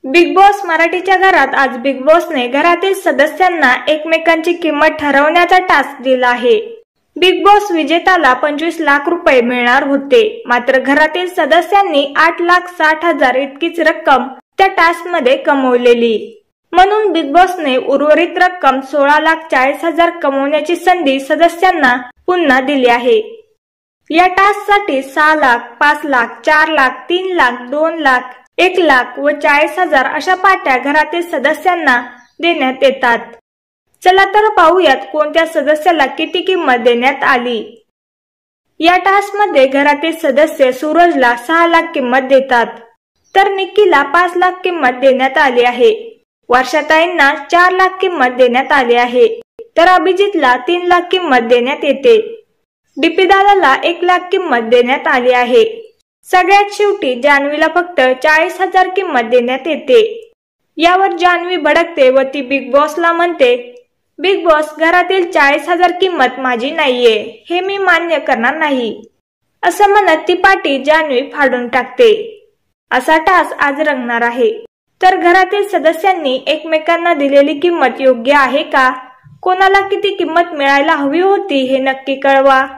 Big boss मराठीच्या घरात आज बिग बॉसने घरातील सदस्यांना एकमेकांची किंमत ठरवण्याचा टास्क दिला आहे। बिग बॉस विजेत्याला 25 लाख रुपये मिळणार होते, मात्र घरातील सदस्यांनी 8,60,000 इतकीच रक्कम त्या टास्क मध्ये कमवलेली। म्हणून बिग बॉसने उर्वरित रक्कम 16,40,000 कमवण्याची संधी सदस्यांना पुन्हा दिली आहे। या टास्क साठी 6 लाख, 5 लाख, 4 लाख, 3 लाख, 2 लाख, 1 लाख व 40,000 अशा पाट्या घरातील सदस्यांना देण्यात येतात। चला तर पाहूयात कोणत्या सदस्याला किती किंमत देण्यात आली। या टास्क मध्ये घरातील सदस्य सूरजला 6 लाख किंमत देतात, तर निक्कीला 5 लाख किंमत देण्यात आली आहे। वर्षाताईंना 4 लाख किंमत देण्यात आली आहे, तर अभिजितला 3 लाख किंमत देण्यात येते। डीपी दादाला 1 लाख किंमत देण्यात आली आहे। सगळ्यात शेवटी जान्हवीला फक्त 40,000 किंमत देण्यात येते। यावर जान्हवी भडकते व ती बिग बॉसला म्हणते, बिग बॉस, घरातील 40,000 किंमत माझी नाहीये, हे मी मान्य करणार नाही, असं म्हणत ती पाटी जान्हवी फाडून टाकते। असा टास्क आज रंगणार आहे। तर घरातील सदस्यांनी एकमेकांना दिलेली किंमत योग्य आहे का? कोणाला किती किंमत मिळायला हवी होती हे नक्की कळवा।